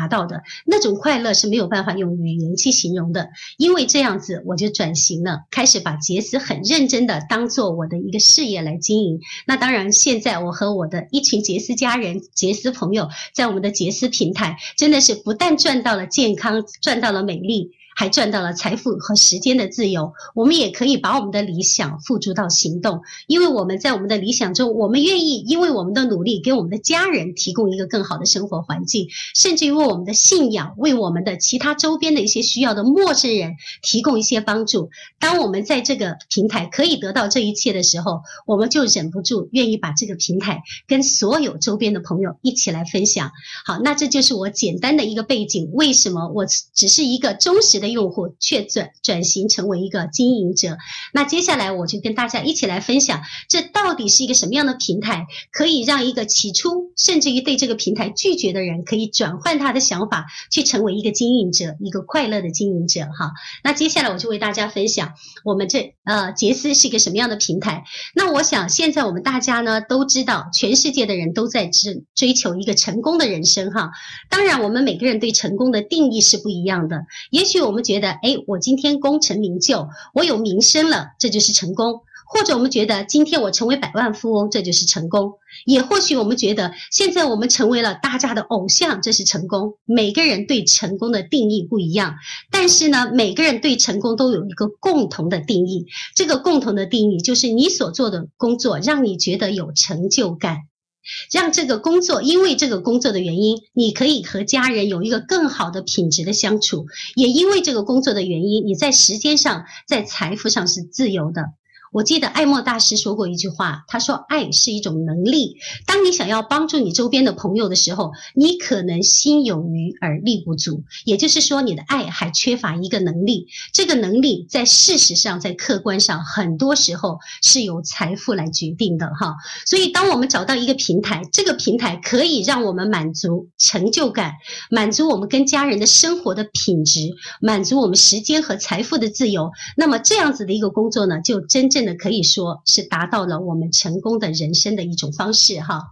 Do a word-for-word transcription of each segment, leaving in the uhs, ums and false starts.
达到的，那种快乐是没有办法用语言去形容的。因为这样子，我就转型了，开始把杰斯很认真的当做我的一个事业来经营。那当然，现在我和我的一群杰斯家人、杰斯朋友，在我们的杰斯平台，真的是不但赚到了健康，赚到了美丽，还赚到了财富和时间的自由。我们也可以把我们的理想付诸到行动，因为我们在我们的理想中，我们愿意因为我们的努力给我们的家人提供一个更好的生活环境，甚至于为我们的信仰，为我们的其他周边的一些需要的陌生人提供一些帮助。当我们在这个平台可以得到这一切的时候，我们就忍不住愿意把这个平台跟所有周边的朋友一起来分享。好，那这就是我简单的一个背景，为什么我只是一个忠实的用户，却转转型成为一个经营者。那接下来我就跟大家一起来分享，这到底是一个什么样的平台，可以让一个起初甚至于对这个平台拒绝的人，可以转换他的想法，去成为一个经营者，一个快乐的经营者哈。那接下来我就为大家分享我们这呃杰斯是一个什么样的平台。那我想现在我们大家呢都知道，全世界的人都在追追求一个成功的人生哈。当然我们每个人对成功的定义是不一样的，也许我们觉得哎，我今天功成名就，我有名声了，这就是成功。或者我们觉得今天我成为百万富翁，这就是成功。也或许我们觉得现在我们成为了大家的偶像，这是成功。每个人对成功的定义不一样，但是呢，每个人对成功都有一个共同的定义。这个共同的定义就是你所做的工作让你觉得有成就感，让这个工作，因为这个工作的原因，你可以和家人有一个更好的品质的相处，也因为这个工作的原因，你在时间上，在财富上是自由的。我记得爱默大师说过一句话，他说爱是一种能力，当你想要帮助你周边的朋友的时候，你可能心有余而力不足，也就是说你的爱还缺乏一个能力，这个能力在事实上，在客观上很多时候是由财富来决定的哈。所以当我们找到一个平台，这个平台可以让我们满足成就感，满足我们跟家人的生活的品质，满足我们时间和财富的自由，那么这样子的一个工作呢，就真正的可以说是达到了我们成功的人生的一种方式哈。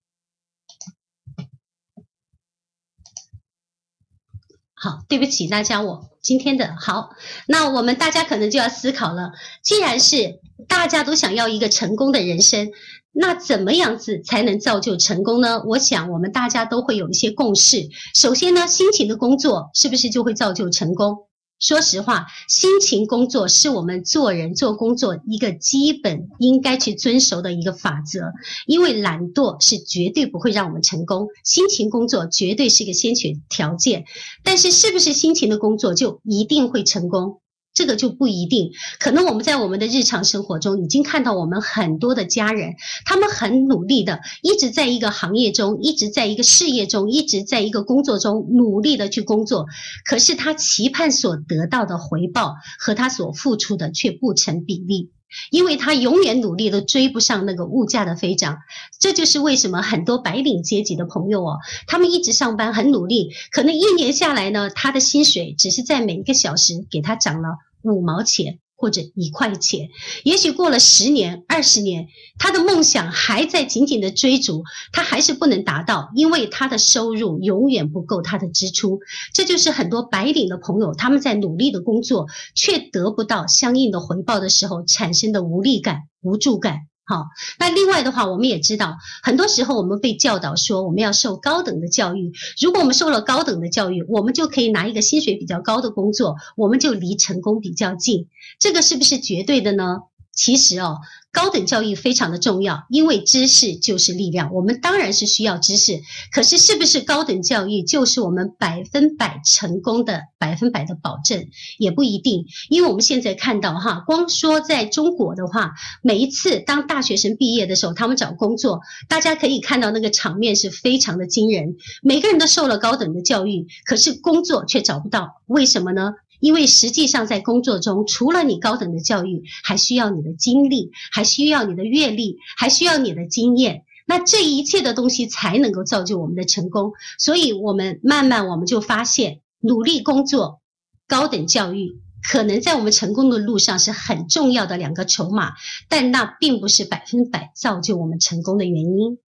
好，对不起大家，我今天的好，那我们大家可能就要思考了，既然是大家都想要一个成功的人生，那怎么样子才能造就成功呢？我想我们大家都会有一些共识。首先呢，辛勤的工作是不是就会造就成功？说实话，辛勤工作是我们做人做工作一个基本应该去遵守的一个法则，因为懒惰是绝对不会让我们成功，辛勤工作绝对是一个先决条件。但是是不是辛勤的工作就一定会成功？这个就不一定，可能我们在我们的日常生活中已经看到我们很多的家人，他们很努力的一直在一个行业中，一直在一个事业中，一直在一个工作中努力的去工作，可是他期盼所得到的回报和他所付出的却不成比例，因为他永远努力都追不上那个物价的飞涨。这就是为什么很多白领阶级的朋友哦，他们一直上班很努力，可能一年下来呢，他的薪水只是在每一个小时给他涨了五毛钱或者一块钱，也许过了十年、二十年，他的梦想还在紧紧的追逐，他还是不能达到，因为他的收入永远不够他的支出。这就是很多白领的朋友，他们在努力的工作，却得不到相应的回报的时候产生的无力感、无助感。好，那另外的话，我们也知道，很多时候我们被教导说我们要受高等的教育，如果我们受了高等的教育，我们就可以拿一个薪水比较高的工作，我们就离成功比较近。这个是不是绝对的呢？其实哦，高等教育非常的重要，因为知识就是力量，我们当然是需要知识，可是是不是高等教育就是我们百分百成功的百分百的保证？也不一定，因为我们现在看到哈，光说在中国的话，每一次当大学生毕业的时候，他们找工作，大家可以看到那个场面是非常的惊人，每个人都受了高等的教育，可是工作却找不到，为什么呢？因为实际上在工作中，除了你高等的教育，还需要你的经历，还需要你的阅历，还需要你的经验，那这一切的东西才能够造就我们的成功。所以我们慢慢我们就发现，努力工作、高等教育可能在我们成功的路上是很重要的两个筹码，但那并不是百分百造就我们成功的原因。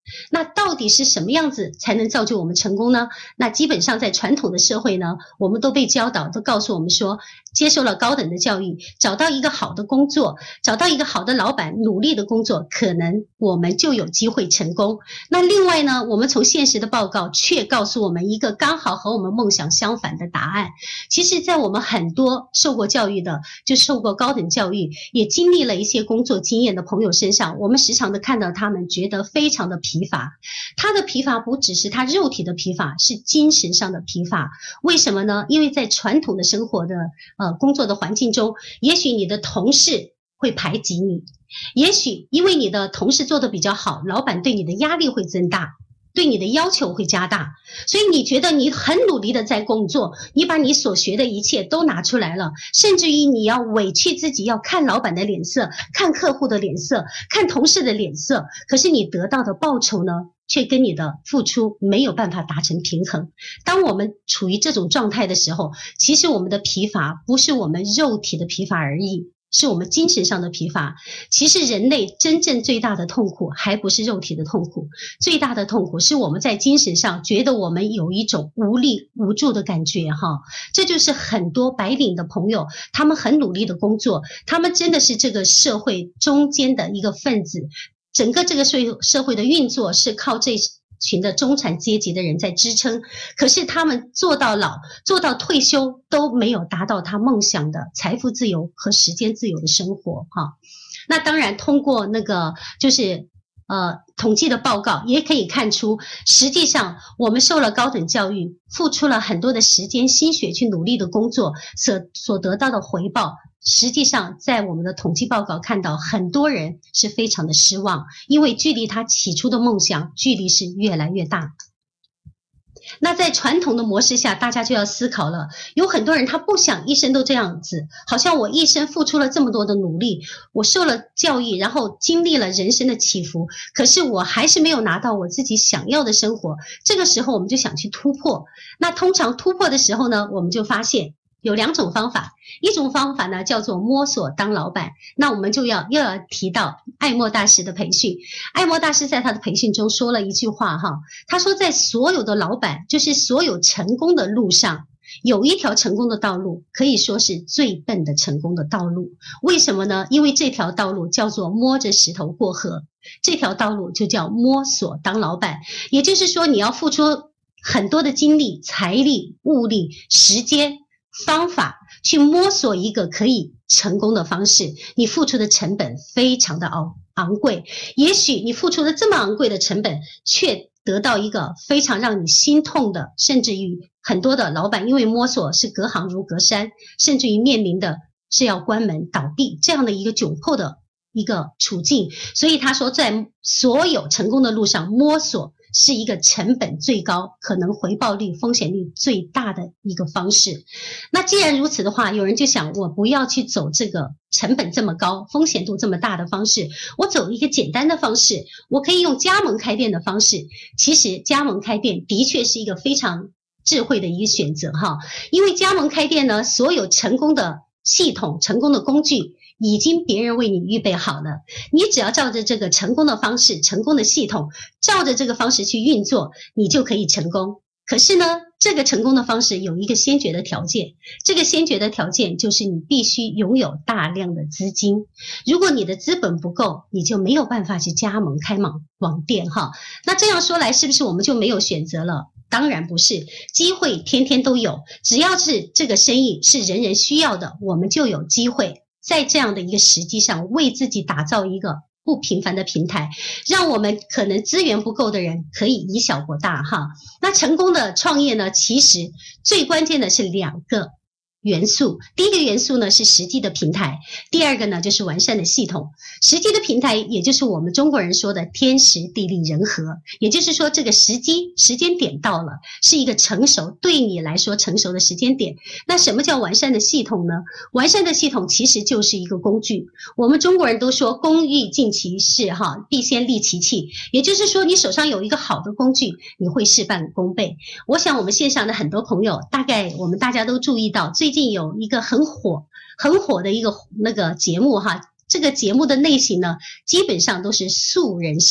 那到底是什么样子才能造就我们成功呢？那基本上在传统的社会呢，我们都被教导，都告诉我们说，接受了高等的教育，找到一个好的工作，找到一个好的老板，努力的工作，可能我们就有机会成功。那另外呢，我们从现实的报告却告诉我们一个刚好和我们梦想相反的答案。其实在我们很多受过教育的，就受过高等教育，也经历了一些工作经验的朋友身上，我们时常的看到他们觉得非常的疲乏。他的疲乏不只是他肉体的疲乏，是精神上的疲乏。为什么呢？因为在传统的生活的呃工作的环境中，也许你的同事会排挤你，也许因为你的同事做得比较好，老板对你的压力会增大，对你的要求会加大，所以你觉得你很努力的在工作，你把你所学的一切都拿出来了，甚至于你要委屈自己，要看老板的脸色，看客户的脸色，看同事的脸色，可是你得到的报酬呢，却跟你的付出没有办法达成平衡。当我们处于这种状态的时候，其实我们的疲乏不是我们肉体的疲乏而已，是我们精神上的疲乏。其实人类真正最大的痛苦还不是肉体的痛苦，最大的痛苦是我们在精神上觉得我们有一种无力无助的感觉哈。这就是很多白领的朋友，他们很努力的工作，他们真的是这个社会中间的一个分子，整个这个社社会的运作是靠这群的中产阶级的人在支撑，可是他们做到老，做到退休都没有达到他梦想的财富自由和时间自由的生活哈。那当然通过那个就是呃统计的报告也可以看出，实际上我们受了高等教育，付出了很多的时间心血去努力的工作，所所得到的回报，实际上在我们的统计报告看到，很多人是非常的失望，因为距离他起初的梦想距离是越来越大。那在传统的模式下，大家就要思考了，有很多人他不想一生都这样子，好像我一生付出了这么多的努力，我受了教育，然后经历了人生的起伏，可是我还是没有拿到我自己想要的生活。这个时候我们就想去突破。那通常突破的时候呢，我们就发现有两种方法，一种方法呢叫做摸索当老板。那我们就要又要提到艾默大师的培训。艾默大师在他的培训中说了一句话哈，他说在所有的老板，就是所有成功的路上，有一条成功的道路，可以说是最笨的成功的道路。为什么呢？因为这条道路叫做摸着石头过河，这条道路就叫摸索当老板。也就是说，你要付出很多的精力、财力、物力、时间、方法去摸索一个可以成功的方式，你付出的成本非常的昂昂贵，也许你付出了这么昂贵的成本，却得到一个非常让你心痛的，甚至于很多的老板因为摸索是隔行如隔山，甚至于面临的是要关门倒闭这样的一个窘迫的一个处境。所以他说，在所有成功的路上，摸索是一个成本最高，可能回报率、风险率最大的一个方式。那既然如此的话，有人就想，我不要去走这个成本这么高、风险度这么大的方式，我走一个简单的方式，我可以用加盟开店的方式。其实加盟开店的确是一个非常智慧的一个选择哈，因为加盟开店呢，所有成功的系统、成功的工具已经别人为你预备好了，你只要照着这个成功的方式、成功的系统，照着这个方式去运作，你就可以成功。可是呢，这个成功的方式有一个先决的条件，这个先决的条件就是你必须拥有大量的资金。如果你的资本不够，你就没有办法去加盟开网网店哈。那这样说来，是不是我们就没有选择了？当然不是，机会天天都有，只要是这个生意是人人需要的，我们就有机会在这样的一个时机上为自己打造一个不平凡的平台，让我们可能资源不够的人可以以小博大哈。那成功的创业呢，其实最关键的是两个元素。第一个元素呢是实际的平台，第二个呢就是完善的系统。实际的平台也就是我们中国人说的天时地利人和，也就是说这个时机时间点到了，是一个成熟，对你来说成熟的时间点。那什么叫完善的系统呢？完善的系统其实就是一个工具。我们中国人都说工欲尽其事哈，必先利其器，也就是说你手上有一个好的工具，你会事半功倍。我想我们线上的很多朋友，大概我们大家都注意到，最近有一个很火很火的一个那个节目哈，这个节目的类型呢，基本上都是素人秀。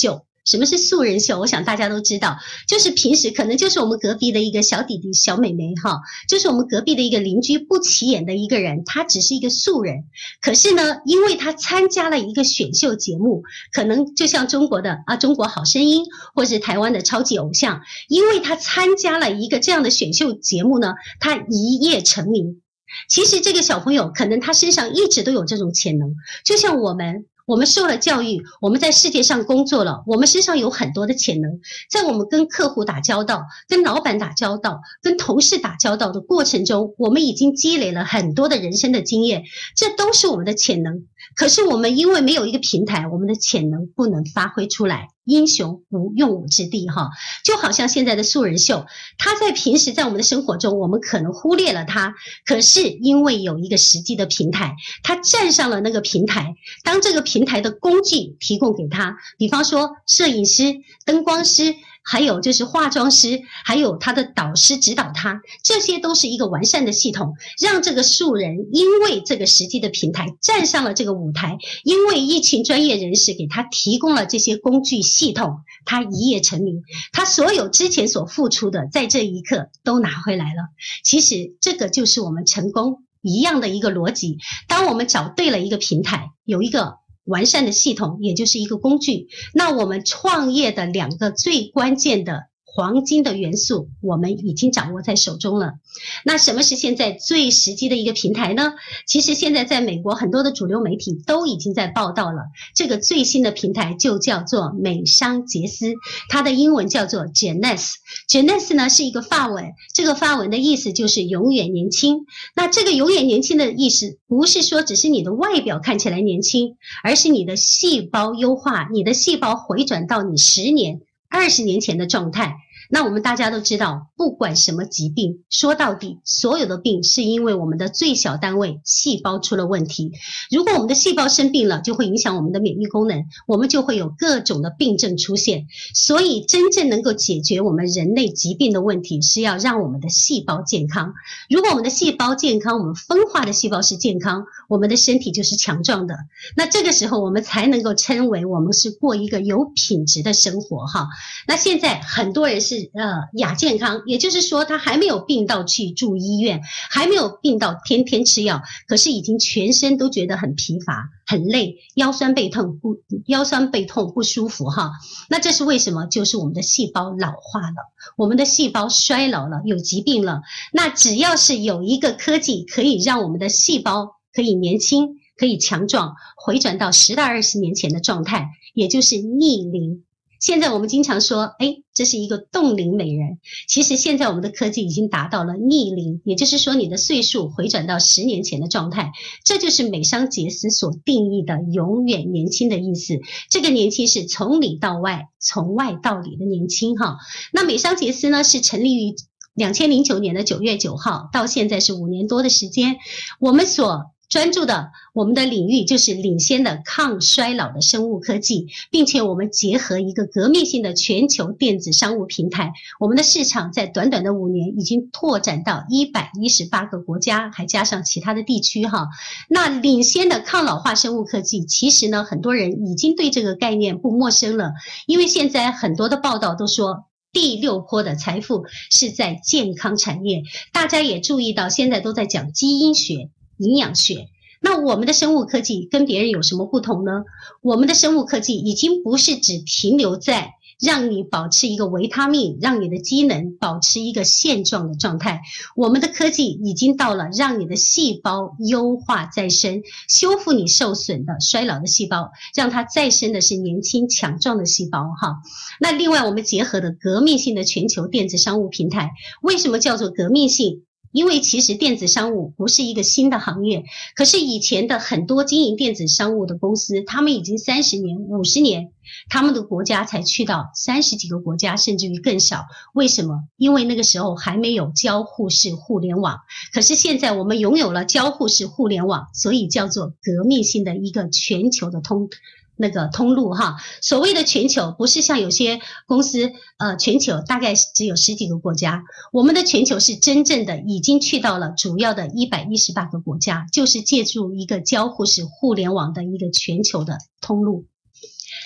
什么是素人秀？我想大家都知道，就是平时可能就是我们隔壁的一个小弟弟、小妹妹哈，就是我们隔壁的一个邻居不起眼的一个人，他只是一个素人，可是呢，因为他参加了一个选秀节目，可能就像中国的啊《中国好声音》或是台湾的超级偶像，因为他参加了一个这样的选秀节目呢，他一夜成名。其实这个小朋友可能他身上一直都有这种潜能，就像我们。我们受了教育，我们在世界上工作了，我们身上有很多的潜能，在我们跟客户打交道、跟老板打交道、跟同事打交道的过程中，我们已经积累了很多的人生的经验，这都是我们的潜能。可是我们因为没有一个平台，我们的潜能不能发挥出来，英雄无用武之地哈。就好像现在的素人秀，他在平时在我们的生活中，我们可能忽略了他，可是因为有一个实际的平台，他站上了那个平台，当这个平台的工具提供给他，比方说摄影师、灯光师，还有就是化妆师，还有他的导师指导他，这些都是一个完善的系统，让这个素人因为这个实际的平台站上了这个舞台，因为一群专业人士给他提供了这些工具系统，他一夜成名，他所有之前所付出的在这一刻都拿回来了。其实这个就是我们成功一样的一个逻辑，当我们找对了一个平台，有一个完善的系统，也就是一个工具，那我们创业的两个最关键的黄金的元素，我们已经掌握在手中了。那什么是现在最实际的一个平台呢？其实现在在美国很多的主流媒体都已经在报道了，这个最新的平台就叫做美商杰斯，它的英文叫做 Jeunesse。Jeunesse 呢是一个法文，这个法文的意思就是永远年轻。那这个永远年轻的意思不是说只是你的外表看起来年轻，而是你的细胞优化，你的细胞回转到你十年、二十年前的状态。那我们大家都知道，不管什么疾病，说到底，所有的病是因为我们的最小单位细胞出了问题。如果我们的细胞生病了，就会影响我们的免疫功能，我们就会有各种的病症出现。所以真正能够解决我们人类疾病的问题，是要让我们的细胞健康。如果我们的细胞健康，我们分化的细胞是健康，我们的身体就是强壮的。那这个时候我们才能够称为我们是过一个有品质的生活哈。那现在很多人是呃亚健康，也就是说他还没有病到去住医院，还没有病到天天吃药，可是已经全身都觉得很疲乏、很累，腰酸背痛不腰酸背痛不舒服哈。那这是为什么？就是我们的细胞老化了，我们的细胞衰老了，有疾病了。那只要是有一个科技可以让我们的细胞可以年轻、可以强壮，回转到十到二十年前的状态，也就是逆龄。现在我们经常说，哎，这是一个冻龄美人。其实现在我们的科技已经达到了逆龄，也就是说你的岁数回转到十年前的状态，这就是美商杰斯所定义的永远年轻的意思。这个年轻是从里到外，从外到里的年轻哈。那美商杰斯呢是成立于两千零九年的九月九号，到现在是五年多的时间。我们所专注的我们的领域就是领先的抗衰老的生物科技，并且我们结合一个革命性的全球电子商务平台，我们的市场在短短的五年已经拓展到一百一十八个国家，还加上其他的地区哈。那领先的抗老化生物科技，其实呢很多人已经对这个概念不陌生了，因为现在很多的报道都说第六波的财富是在健康产业，大家也注意到现在都在讲基因学、营养学。那我们的生物科技跟别人有什么不同呢？我们的生物科技已经不是只停留在让你保持一个维他命，让你的机能保持一个现状的状态，我们的科技已经到了让你的细胞优化再生，修复你受损的衰老的细胞，让它再生的是年轻强壮的细胞哈。那另外我们结合的革命性的全球电子商务平台，为什么叫做革命性？因为其实电子商务不是一个新的行业，可是以前的很多经营电子商务的公司，他们已经三十年、五十年，他们的国家才去到三十几个国家，甚至于更少。为什么？因为那个时候还没有交互式互联网。可是现在我们拥有了交互式互联网，所以叫做革命性的一个全球的通那个通路哈。所谓的全球不是像有些公司呃全球大概只有十几个国家，我们的全球是真正的已经去到了主要的一百一十八个国家，就是借助一个交互式互联网的一个全球的通路。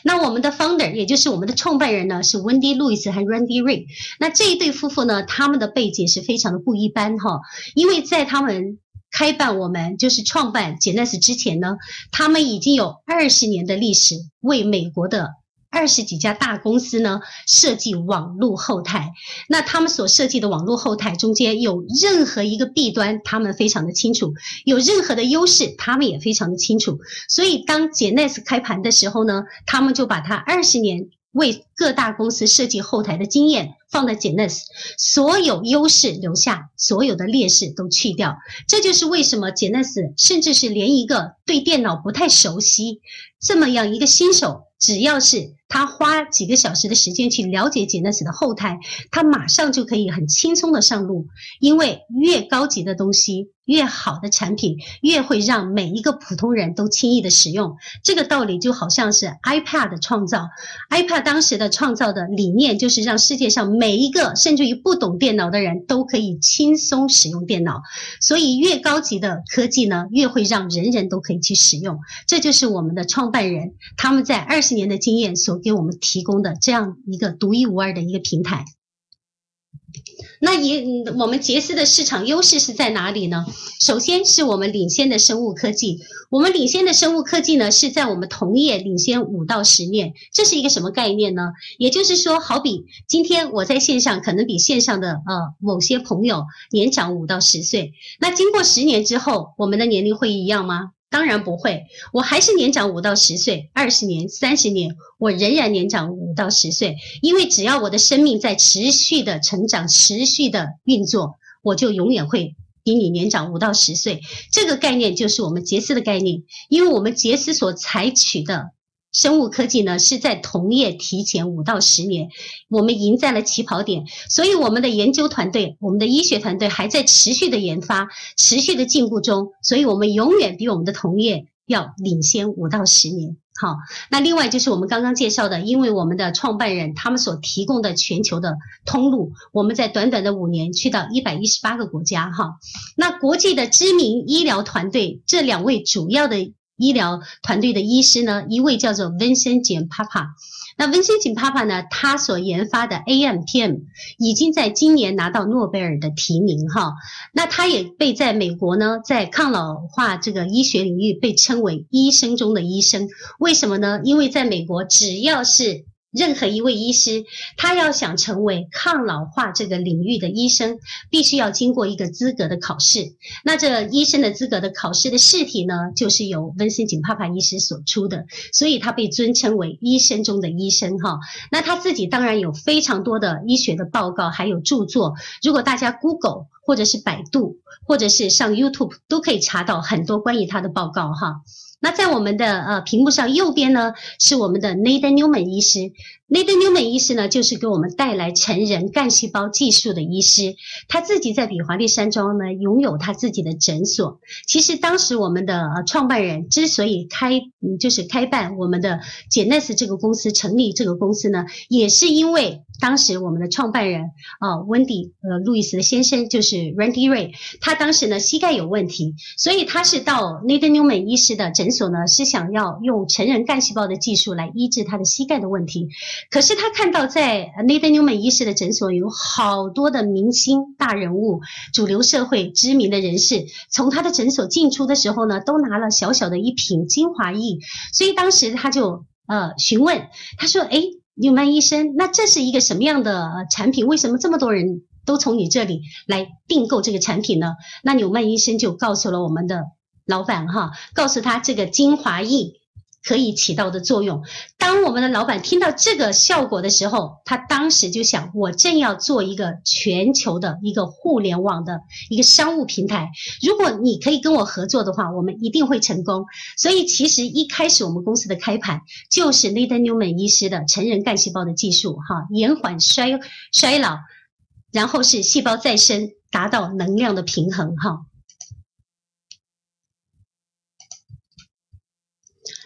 那我们的 founder 也就是我们的创办人呢是 Wendy Lewis 和 Randy Ray。那这一对夫妇呢，他们的背景是非常的不一般哈，因为在他们开办我们就是创办 Genesis 之前呢，他们已经有二十年的历史，为美国的二十几家大公司呢设计网络后台。那他们所设计的网络后台中间有任何一个弊端，他们非常的清楚；有任何的优势，他们也非常的清楚。所以当 Genesis 开盘的时候呢，他们就把它二十年为各大公司设计后台的经验放在 Genesis， 所有优势留下，所有的劣势都去掉。这就是为什么 Genesis 甚至是连一个对电脑不太熟悉这么样一个新手，只要是他花几个小时的时间去了解 Genesis 的后台，他马上就可以很轻松的上路。因为越高级的东西，越好的产品，越会让每一个普通人都轻易的使用。这个道理就好像是 iPad 的创造 ，iPad 当时的创造的理念就是让世界上每一个甚至于不懂电脑的人都可以轻松使用电脑。所以越高级的科技呢，越会让人人都可以去使用。这就是我们的创办人他们在二十年的经验所给我们提供的这样一个独一无二的一个平台。那也我们杰斯的市场优势是在哪里呢？首先是我们领先的生物科技，我们领先的生物科技呢是在我们同业领先五到十年。这是一个什么概念呢？也就是说，好比今天我在线上可能比线上的呃某些朋友年长五到十岁，那经过十年之后，我们的年龄会一样吗？当然不会，我还是年长五到十岁，二十年、三十年，我仍然年长五到十岁，因为只要我的生命在持续的成长、持续的运作，我就永远会比你年长五到十岁。这个概念就是我们杰斯的概念，因为我们杰斯所采取的生物科技呢，是在同业提前五到十年，我们赢在了起跑点，所以我们的研究团队、我们的医学团队还在持续的研发、持续的进步中，所以我们永远比我们的同业要领先五到十年。好，那另外就是我们刚刚介绍的，因为我们的创办人他们所提供的全球的通路，我们在短短的五年去到一百一十八个国家哈。那国际的知名医疗团队，这两位主要的医疗团队的医师呢，一位叫做 Vincent Giampapa。那 Vincent Giampapa 呢，他所研发的 A M P M 已经在今年拿到诺贝尔的提名哈。那他也被在美国呢，在抗老化这个医学领域被称为医生中的医生。为什么呢？因为在美国，只要是任何一位医师，他要想成为抗老化这个领域的医生，必须要经过一个资格的考试。那这医生的资格的考试的试题呢，就是由温森锦帕帕医师所出的，所以他被尊称为医生中的医生哈。那他自己当然有非常多的医学的报告，还有著作。如果大家 Google 或者是百度，或者是上 YouTube 都可以查到很多关于他的报告哈。那在我们的呃屏幕上右边呢，是我们的 Nathan Newman 医师。Nathan Newman 医师呢，就是给我们带来成人干细胞技术的医师。他自己在比华利山庄呢，拥有他自己的诊所。其实当时我们的呃创办人之所以开，嗯，就是开办我们的 Genesis 这个公司，成立这个公司呢，也是因为当时我们的创办人啊、呃、温迪呃路易斯的先生就是 Randy Ray， 他当时呢膝盖有问题，所以他是到 Nathan Newman 医师的诊所呢，是想要用成人干细胞的技术来医治他的膝盖的问题。可是他看到在 Nathan Newman 医师的诊所有好多的明星大人物、主流社会知名的人士，从他的诊所进出的时候呢，都拿了小小的一瓶精华液，所以当时他就呃询问，他说：“诶，纽曼医生，那这是一个什么样的产品？为什么这么多人都从你这里来订购这个产品呢？”那纽曼医生就告诉了我们的老板哈，告诉他这个精华液可以起到的作用。当我们的老板听到这个效果的时候，他当时就想，我正要做一个全球的一个互联网的一个商务平台，如果你可以跟我合作的话，我们一定会成功。所以其实一开始我们公司的开盘就是 Nathan Newman 医师的成人干细胞的技术哈，延缓衰衰老，然后是细胞再生，达到能量的平衡哈。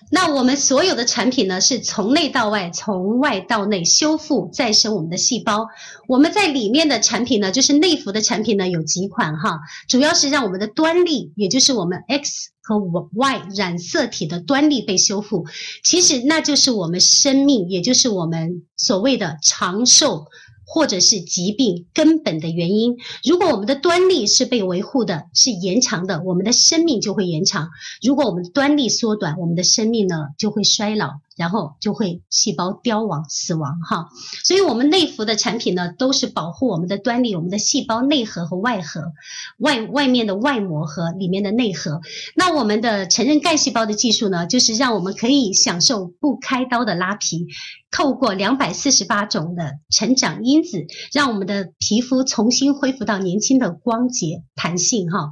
那我们所有的产品呢，是从内到外，从外到内修复再生我们的细胞。我们在里面的产品呢，就是内服的产品呢，有几款哈，主要是让我们的端粒，也就是我们 X 和 Y 染色体的端粒被修复。其实那就是我们生命，也就是我们所谓的长寿，或者是疾病根本的原因。如果我们的端粒是被维护的，是延长的，我们的生命就会延长；如果我们的端粒缩短，我们的生命呢就会衰老，然后就会细胞凋亡死亡哈。所以我们内服的产品呢，都是保护我们的端粒，我们的细胞内核和外核，外外面的外膜和里面的内核。那我们的成人干细胞的技术呢，就是让我们可以享受不开刀的拉皮，透过两百四十八种的成长因子，让我们的皮肤重新恢复到年轻的光洁弹性哈。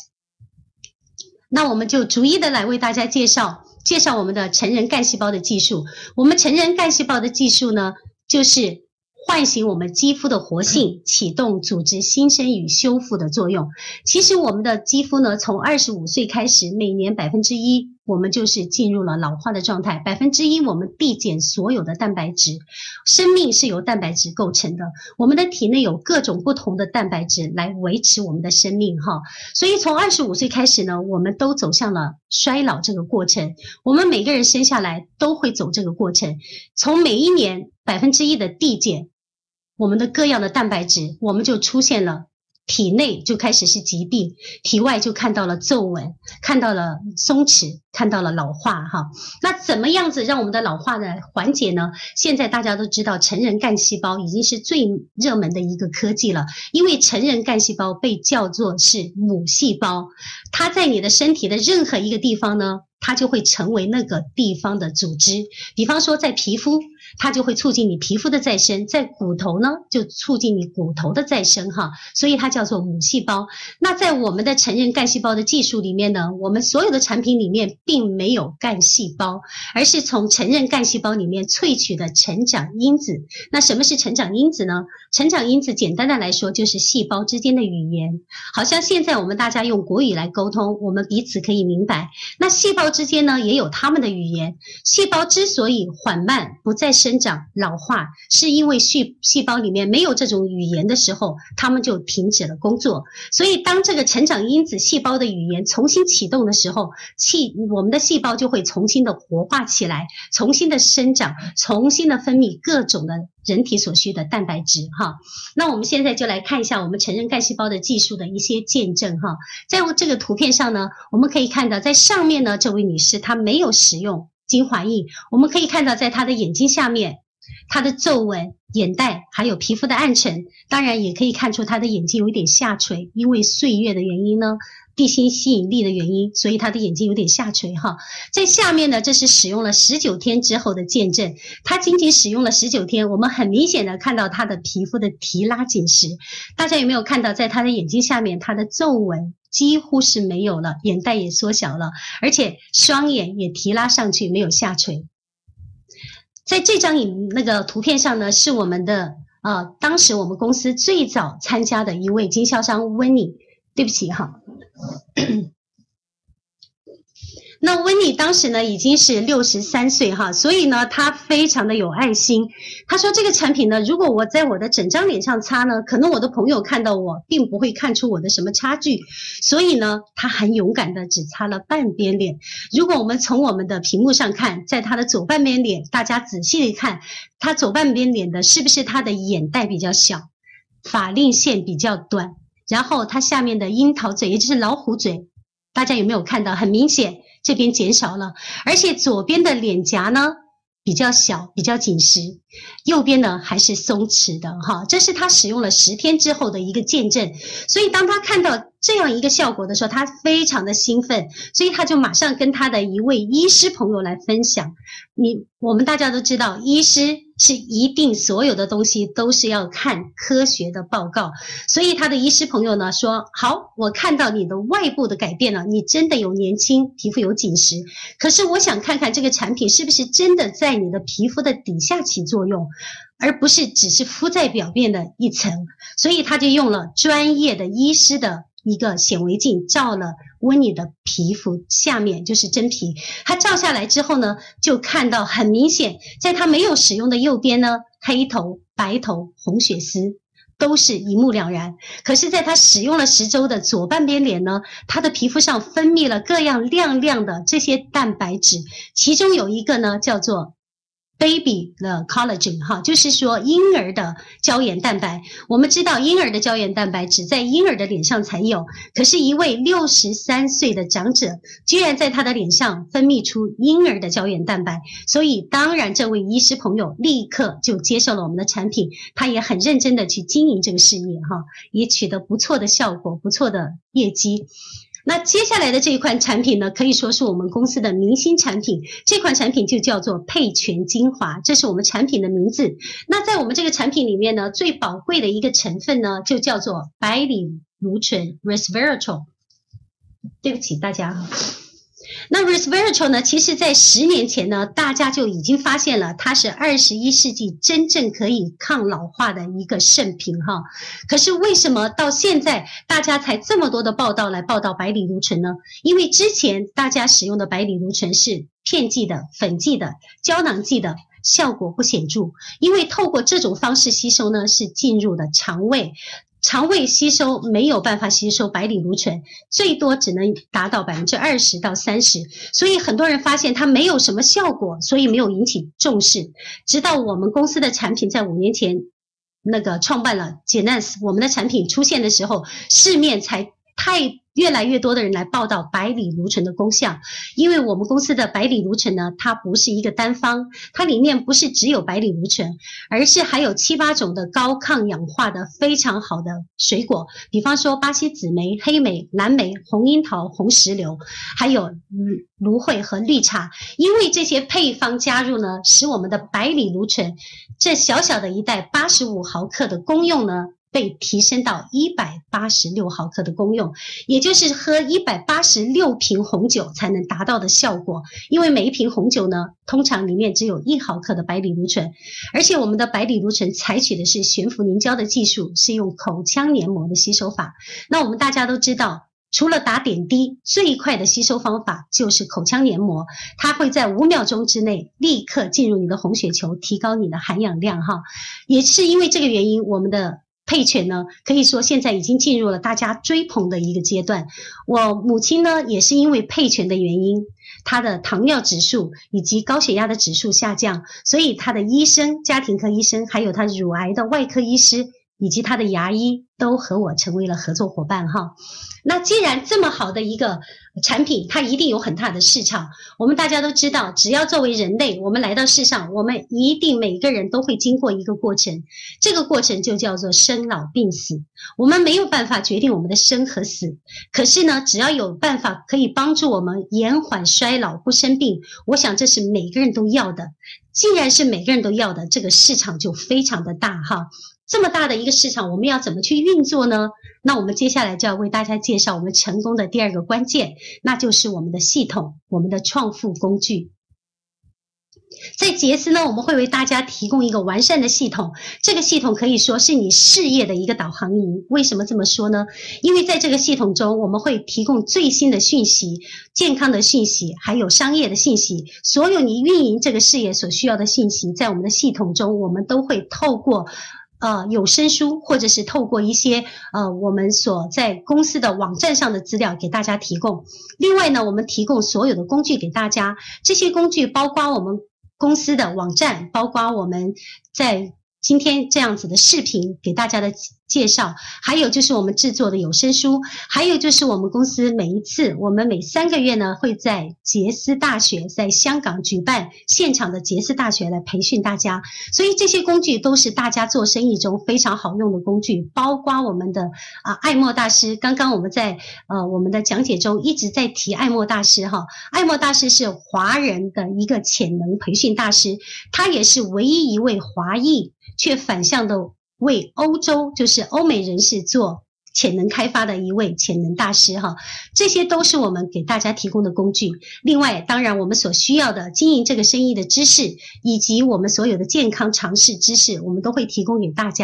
那我们就逐一的来为大家介绍介绍我们的成人干细胞的技术。我们成人干细胞的技术呢，就是唤醒我们肌肤的活性，启动组织新生与修复的作用。其实我们的肌肤呢，从二十五岁开始，每年百分之一，我们就是进入了老化的状态，百分之一我们递减所有的蛋白质。生命是由蛋白质构成的，我们的体内有各种不同的蛋白质来维持我们的生命哈。所以从二十五岁开始呢，我们都走向了衰老这个过程。我们每个人生下来都会走这个过程，从每一年百分之一的递减我们的各样的蛋白质，我们就出现了体内就开始是疾病，体外就看到了皱纹，看到了松弛，看到了老化哈。那怎么样子让我们的老化呢缓解呢？现在大家都知道成人干细胞已经是最热门的一个科技了，因为成人干细胞被叫做是母细胞，它在你的身体的任何一个地方呢，它就会成为那个地方的组织。比方说在皮肤，它就会促进你皮肤的再生，在骨头呢就促进你骨头的再生哈，所以它叫做母细胞。那在我们的成人干细胞的技术里面呢，我们所有的产品里面并没有干细胞，而是从成人干细胞里面萃取的成长因子。那什么是成长因子呢？成长因子简单的来说就是细胞之间的语言，好像现在我们大家用国语来沟通，我们彼此可以明白。那细胞之间呢也有他们的语言。细胞之所以缓慢不再生长老化，是因为细细胞里面没有这种语言的时候，它们就停止了工作。所以当这个成长因子细胞的语言重新启动的时候，气我们的细胞就会重新的活化起来，重新的生长，重新的分泌各种的人体所需的蛋白质哈。那我们现在就来看一下我们成人干细胞的技术的一些见证哈。在这个图片上呢，我们可以看到在上面呢，这位女士她没有使用精华液，我们可以看到在她的眼睛下面，她的皱纹、眼袋还有皮肤的暗沉，当然也可以看出她的眼睛有一点下垂，因为岁月的原因呢，地心吸引力的原因，所以她的眼睛有点下垂哈。在下面呢，这是使用了十九天之后的见证，她仅仅使用了十九天，我们很明显的看到她的皮肤的提拉紧实。大家有没有看到在她的眼睛下面，她的皱纹几乎是没有了，眼袋也缩小了，而且双眼也提拉上去，没有下垂。在这张影那个图片上呢，是我们的呃，当时我们公司最早参加的一位经销商温妮，对不起哈。那温妮当时呢已经是六十三岁哈，所以呢她非常的有爱心。她说这个产品呢，如果我在我的整张脸上擦呢，可能我的朋友看到我并不会看出我的什么差距，所以呢她很勇敢的只擦了半边脸。如果我们从我们的屏幕上看，在她的左半边脸，大家仔细的看，她左半边脸的是不是她的眼袋比较小，法令线比较短，然后她下面的樱桃嘴也就是老虎嘴，大家有没有看到？很明显这边减少了，而且左边的脸颊呢比较小，比较紧实，右边呢还是松弛的哈，这是他使用了十天之后的一个见证。所以当他看到这样一个效果的时候，他非常的兴奋，所以他就马上跟他的一位医师朋友来分享。你我们大家都知道，医师是一定所有的东西都是要看科学的报告，所以他的医师朋友呢说，好，我看到你的外部的改变了，你真的有年轻，皮肤有紧实，可是我想看看这个产品是不是真的在你的皮肤的底下起作用，而不是只是敷在表面的一层。所以他就用了专业的医师的一个显微镜照了温你的皮肤下面，就是真皮。它照下来之后呢，就看到很明显，在它没有使用的右边呢，黑头、白头、红血丝都是一目了然。可是在它使用了十周的左半边脸呢，它的皮肤上分泌了各样亮亮的这些蛋白质，其中有一个呢叫做baby 的 collagen 哈，就是说婴儿的胶原蛋白。我们知道婴儿的胶原蛋白只在婴儿的脸上才有，可是一位六十三岁的长者居然在他的脸上分泌出婴儿的胶原蛋白，所以当然这位医师朋友立刻就接受了我们的产品，他也很认真的去经营这个事业哈，也取得不错的效果，不错的业绩。那接下来的这一款产品呢，可以说是我们公司的明星产品。这款产品就叫做配全精华，这是我们产品的名字。那在我们这个产品里面呢，最宝贵的一个成分呢，就叫做百里芦醇 resveratrol。对不起大家。那 resveratrol 呢，其实在十年前呢，大家就已经发现了它是二十一世纪真正可以抗老化的一个圣品哈。可是为什么到现在大家才这么多的报道来报道百里芦醇呢？因为之前大家使用的百里芦醇是片剂的、粉剂的、胶囊剂的，效果不显著。因为透过这种方式吸收呢，是进入的肠胃。肠胃吸收没有办法吸收百里芦醇，最多只能达到 百分之二十到三十， 所以很多人发现它没有什么效果，所以没有引起重视。直到我们公司的产品在五年前那个创办了 Genesis， 我们的产品出现的时候，市面才太越来越多的人来报道百里芦醇的功效。因为我们公司的百里芦醇呢，它不是一个单方，它里面不是只有百里芦醇，而是还有七八种的高抗氧化的非常好的水果，比方说巴西紫莓、黑莓、蓝莓、红樱桃、红石榴，还有芦荟和绿茶。因为这些配方加入呢，使我们的百里芦醇这小小的一袋八十五毫克的功用呢，被提升到一百八十六毫克的功用，也就是喝一百八十六瓶红酒才能达到的效果。因为每一瓶红酒呢，通常里面只有一毫克的百里芦醇，而且我们的百里芦醇采取的是悬浮凝胶的技术，是用口腔黏膜的吸收法。那我们大家都知道，除了打点滴，最快的吸收方法就是口腔黏膜，它会在五秒钟之内立刻进入你的红血球，提高你的含氧量哈。也是因为这个原因，我们的配全呢，可以说现在已经进入了大家追捧的一个阶段。我母亲呢，也是因为配全的原因，她的糖尿指数以及高血压的指数下降，所以她的医生、家庭科医生，还有她乳癌的外科医师以及她的牙医都和我成为了合作伙伴哈。那既然这么好的一个产品，它一定有很大的市场。我们大家都知道，只要作为人类，我们来到世上，我们一定每个人都会经过一个过程，这个过程就叫做生老病死。我们没有办法决定我们的生和死，可是呢，只要有办法可以帮助我们延缓衰老不生病，我想这是每个人都要的。既然是每个人都要的，这个市场就非常的大哈。这么大的一个市场，我们要怎么去运作呢？那我们接下来就要为大家介绍我们成功的第二个关键，那就是我们的系统，我们的创富工具。在杰斯呢，我们会为大家提供一个完善的系统，这个系统可以说是你事业的一个导航仪。为什么这么说呢？因为在这个系统中，我们会提供最新的讯息、健康的讯息，还有商业的信息，所有你运营这个事业所需要的信息，在我们的系统中，我们都会透过呃，有声书，或者是透过一些呃我们所在公司的网站上的资料给大家提供。另外呢，我们提供所有的工具给大家，这些工具包括我们公司的网站，包括我们在今天这样子的视频给大家的介绍，还有就是我们制作的有声书，还有就是我们公司每一次，我们每三个月呢会在杰斯大学在香港举办现场的杰斯大学来培训大家，所以这些工具都是大家做生意中非常好用的工具，包括我们的啊爱默大师。刚刚我们在呃我们的讲解中一直在提爱默大师哈，爱默大师是华人的一个潜能培训大师，他也是唯一一位华裔却反向的为欧洲，就是欧美人士做潜能开发的一位潜能大师哈，这些都是我们给大家提供的工具。另外，当然我们所需要的经营这个生意的知识，以及我们所有的健康常识知识，我们都会提供给大家。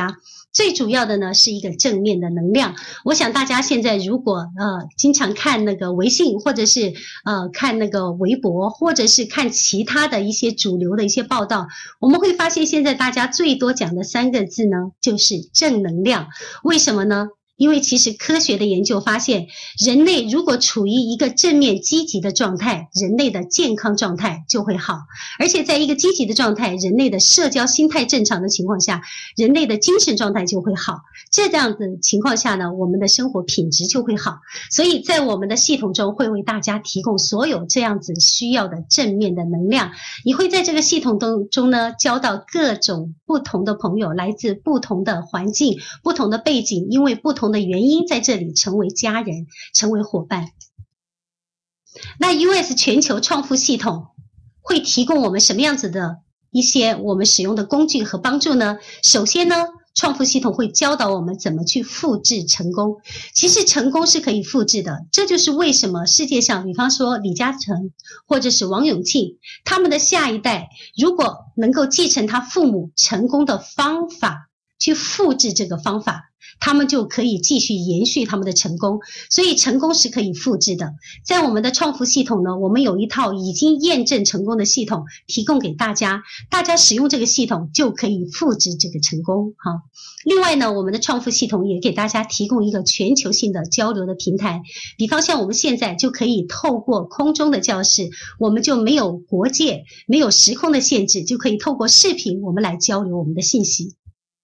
最主要的呢是一个正面的能量。我想大家现在如果呃经常看那个微信，或者是呃看那个微博，或者是看其他的一些主流的一些报道，我们会发现现在大家最多讲的三个字呢就是正能量。为什么呢？因为其实科学的研究发现，人类如果处于一个正面积极的状态，人类的健康状态就会好。而且在一个积极的状态，人类的社交心态正常的情况下，人类的精神状态就会好。这样的情况下呢，我们的生活品质就会好。所以在我们的系统中会为大家提供所有这样子需要的正面的能量。你会在这个系统当中呢，交到各种不同的朋友，来自不同的环境、不同的背景，因为不同的原因在这里成为家人，成为伙伴。那 U S 全球创富系统会提供我们什么样子的一些我们使用的工具和帮助呢？首先呢，创富系统会教导我们怎么去复制成功。其实成功是可以复制的，这就是为什么世界上，比方说李嘉诚或者是王永庆，他们的下一代如果能够继承他父母成功的方法，去复制这个方法，他们就可以继续延续他们的成功。所以成功是可以复制的。在我们的创富系统呢，我们有一套已经验证成功的系统提供给大家，大家使用这个系统就可以复制这个成功哈。另外呢，我们的创富系统也给大家提供一个全球性的交流的平台，比方像我们现在就可以透过空中的教室，我们就没有国界，没有时空的限制，就可以透过视频我们来交流我们的信息。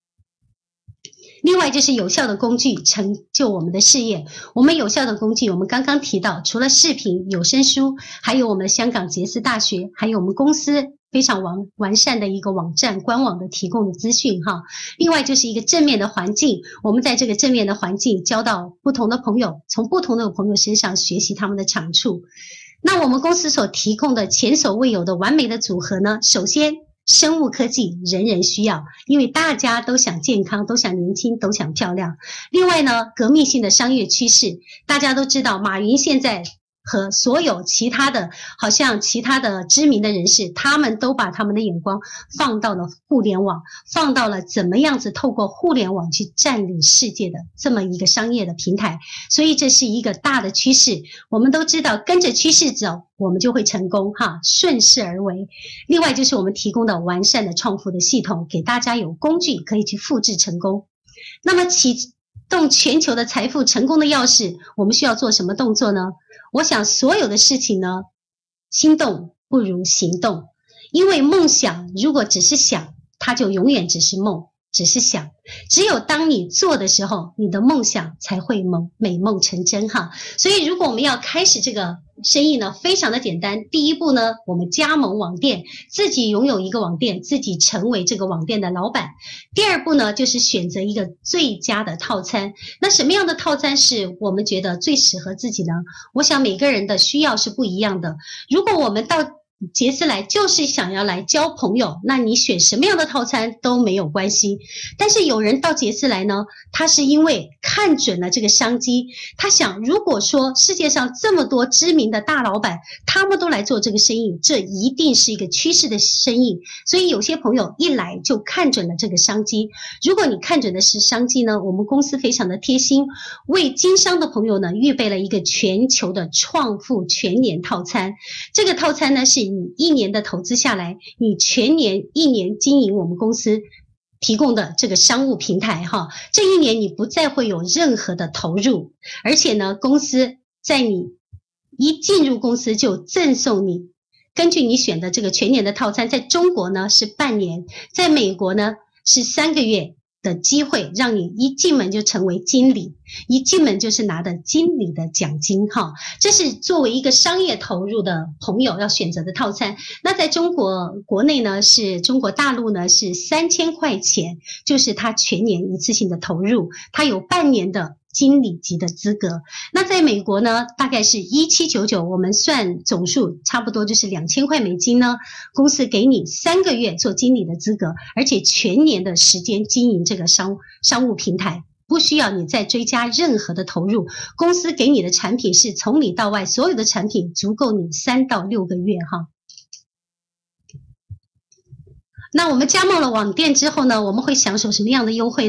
另外就是有效的工具成就我们的事业。我们有效的工具我们刚刚提到，除了视频、有声书，还有我们香港杰斯大学，还有我们公司非常完完善的一个网站官网的提供的资讯哈。另外就是一个正面的环境，我们在这个正面的环境交到不同的朋友，从不同的朋友身上学习他们的长处。那我们公司所提供的前所未有的完美的组合呢，首先生物科技人人需要，因为大家都想健康，都想年轻，都想漂亮。另外呢，革命性的商业趋势，大家都知道马云现在和所有其他的好像其他的知名的人士，他们都把他们的眼光放到了互联网，放到了怎么样子透过互联网去占领世界的这么一个商业的平台。所以这是一个大的趋势，我们都知道跟着趋势走，我们就会成功哈，顺势而为。另外就是我们提供的完善的创富的系统，给大家有工具可以去复制成功。那么启动全球的财富成功的钥匙，我们需要做什么动作呢？我想所有的事情呢，心动不如行动。因为梦想如果只是想，它就永远只是梦，只是想。只有当你做的时候，你的梦想才会梦美梦成真哈。所以如果我们要开始这个生意呢，非常的简单。第一步呢，我们加盟网店，自己拥有一个网店，自己成为这个网店的老板。第二步呢，就是选择一个最佳的套餐。那什么样的套餐是我们觉得最适合自己呢？我想每个人的需要是不一样的。如果我们到杰斯来就是想要来交朋友，那你选什么样的套餐都没有关系。但是有人到杰斯来呢，他是因为看准了这个商机，他想如果说世界上这么多知名的大老板，他们都来做这个生意，这一定是一个趋势的生意。所以有些朋友一来就看准了这个商机。如果你看准的是商机呢，我们公司非常的贴心，为经商的朋友呢预备了一个全球的创富全年套餐。这个套餐呢是你一年的投资下来，你全年一年经营我们公司提供的这个商务平台哈，这一年你不再会有任何的投入，而且呢，公司在你一进入公司就赠送你，根据你选的这个全年的套餐，在中国呢是半年，在美国呢是三个月的机会，让你一进门就成为经理，一进门就是拿的经理的奖金哈。这是作为一个商业投入的朋友要选择的套餐。那在中国国内呢，是中国大陆呢是三千块钱，就是他全年一次性的投入，他有半年的经理级的资格。那在美国呢，大概是一千七百九十九，我们算总数差不多就是两千块美金呢，公司给你三个月做经理的资格，而且全年的时间经营这个商商务平台，不需要你再追加任何的投入。公司给你的产品是从里到外所有的产品足够你三到六个月哈。那我们加盟了网店之后呢，我们会享受什么样的优惠呢？